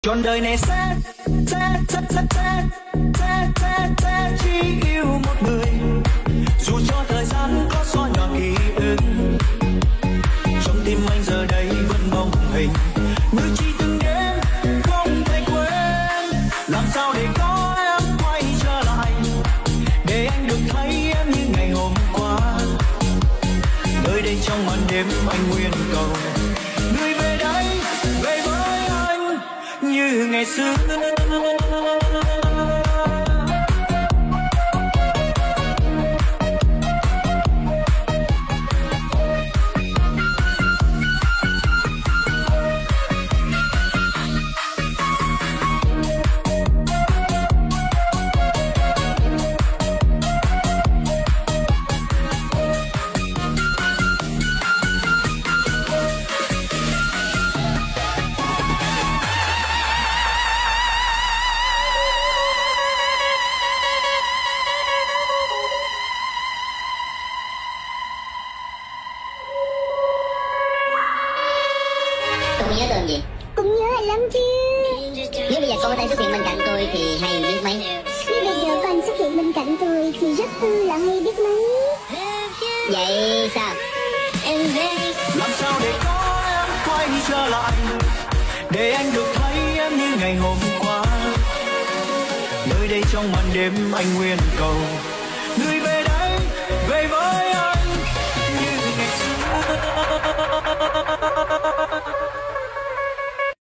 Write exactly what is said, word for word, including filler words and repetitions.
Trọn đời này sẽ sẽ sẽ sẽ sẽ sẽ sẽ sẽ chỉ yêu một người, dù cho thời gian có xóa nhòa ký ức. Trong tim anh giờ đây vẫn mong hình như chỉ từng đêm không thể quên. Làm sao để có em quay trở lại, để anh được thấy em như ngày hôm qua. Nơi đây trong màn đêm anh nguyện cầu người về đây, về với anh như ngày xưa. Con nhớ tên gì? Cũng nhớ anh lắm chứ. Nếu bây giờ con có thể xuất hiện bên cạnh tôi thì hay biết mấy. Nếu bây giờ con xuất hiện bên cạnh tôi thì rất là hay biết mấy. Vậy sao? Làm sao để có em quay trở lại, để anh được thấy em như ngày hôm qua. Nơi đây trong màn đêm anh nguyện cầu người về đây, về với anh như ngày xưa.